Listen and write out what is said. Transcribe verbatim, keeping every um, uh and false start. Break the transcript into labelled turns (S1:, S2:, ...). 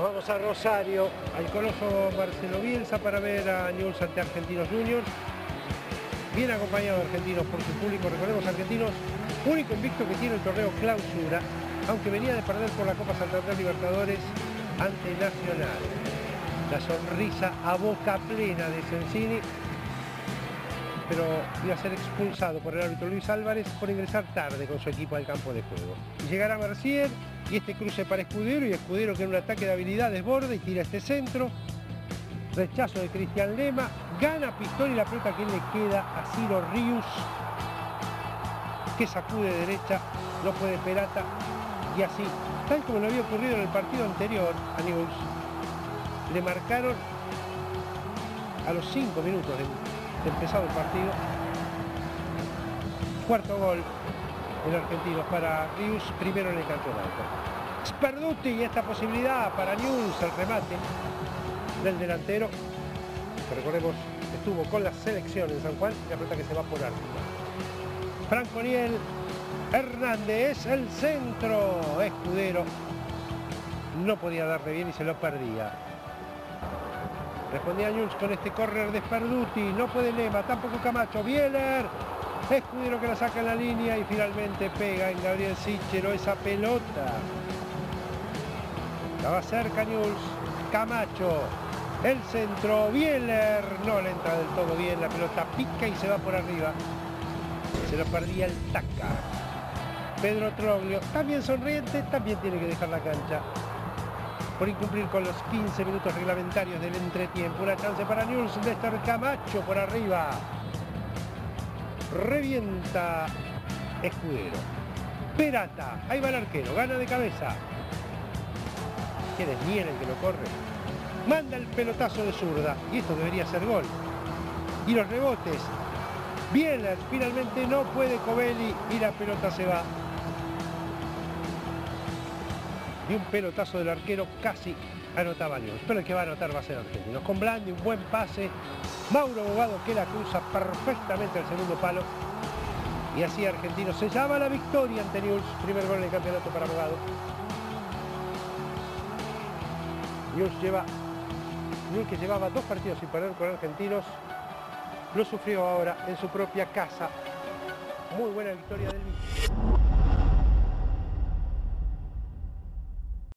S1: Nos vamos a Rosario, al Coloso Marcelo Bielsa para ver a Newell's ante Argentinos Juniors. Bien acompañado de Argentinos por su público. Recordemos, Argentinos, único invicto que tiene el torneo Clausura, aunque venía de perder por la Copa Santander Libertadores ante Nacional. La sonrisa a boca plena de Sensini, pero iba a ser expulsado por el árbitro Luis Álvarez por ingresar tarde con su equipo al campo de juego. Y llegará Mercier y este cruce para Escudero, y Escudero que en un ataque de habilidad desborda y tira este centro. Rechazo de Cristian Lema, gana Pistori y la pelota que le queda a Ciro Rius, que sacude derecha, no puede Perata, y así, tal como le había ocurrido en el partido anterior a Newell's, le marcaron a los cinco minutos de, de empezado el partido. Cuarto gol en Argentinos para Rius, primero en el campeonato. Sperduti y esta posibilidad para Newell's, el remate del delantero, que recordemos estuvo con la selección en San Juan, y la pelota que se va por arriba. Franco Niel, Hernández, el centro, Escudero no podía darle bien y se lo perdía. Respondía Newell's con este córner de Sperduti, no puede Lema, tampoco Camacho, Bieler, Escudero que la saca en la línea y finalmente pega en Gabriel Sichero esa pelota. Estaba cerca Newell's, Camacho, el centro, Bieler, no le entra del todo bien, la pelota pica y se va por arriba. Se lo perdía el Taca. Pedro Troglio, también sonriente, también tiene que dejar la cancha por incumplir con los quince minutos reglamentarios del entretiempo. Una chance para Newell's, Néstor Camacho por arriba. Revienta Escudero. Perata, ahí va el arquero, gana de cabeza. ¿Quién es Niel el que lo corre? Manda el pelotazo de zurda, y esto debería ser gol. Y los rebotes. Bieler, finalmente no puede Covelli y la pelota se va. Y un pelotazo del arquero casi anotaba Newell's, pero el que va a anotar va a ser Argentinos. Con Blandi, un buen pase. Mauro Bogado que la cruza perfectamente al segundo palo. Y así Argentinos se llama la victoria ante Newell's. Primer gol en el campeonato para Bogado. Newell's lleva, Newell's que llevaba dos partidos sin perder con Argentinos, lo sufrió ahora en su propia casa. Muy buena victoria del Villa.